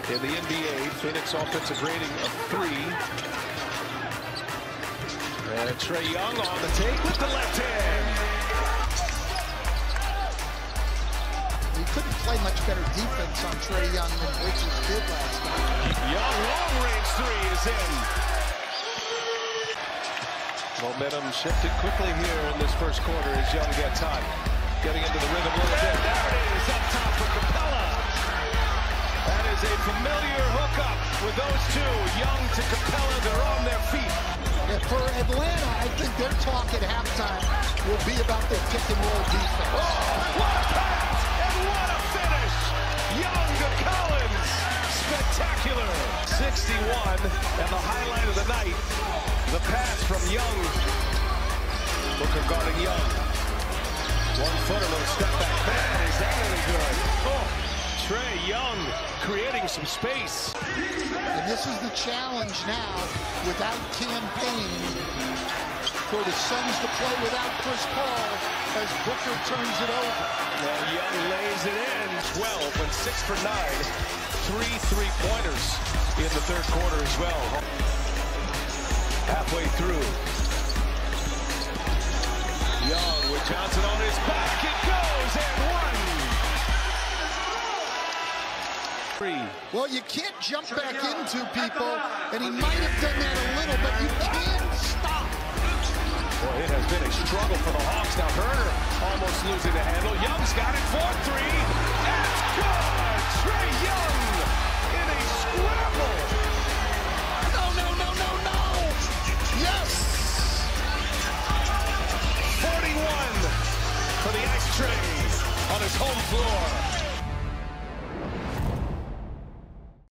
in the NBA. Phoenix offensive rating of 3. And Trae Young on the take with the left hand. He couldn't play much better defense on Trae Young than Bridges did last night. Young, long-range 3 is in. Momentum shifted quickly here in this first quarter as Young gets hot. Getting into the rhythm a little bit. There it is, up top for Capella. That is a familiar hookup with those two. Young to Capella, they're on their feet. Yeah, for Atlanta, I think their talk at halftime will be about their pick and roll defense. Oh, what a pass and what a finish! Young to Collins, spectacular. 61, and the highlight of the night, the pass from Young. Booker guarding Young. 1-footer, little step back. Man, is that really good? Oh, Trae Young creating some space. And this is the challenge now, without Cam Payne, for the Suns to play without Chris Paul as Booker turns it over. Well, Young lays it in. 12 and 6 for 9. 3 3-pointers in the third quarter as well. Halfway through. Young with Johnson on his back. It goes and 1. 3. Well, you can't jump back into people, and he might have done that a little, but you can't stop. Boy, it has been a struggle for the Hawks. Now Herner almost losing the handle. Young's got it for 3. It's good! Trae Young in a scramble. No, no, no, no, no! Yes! 41 for the Ice Trae on his home floor.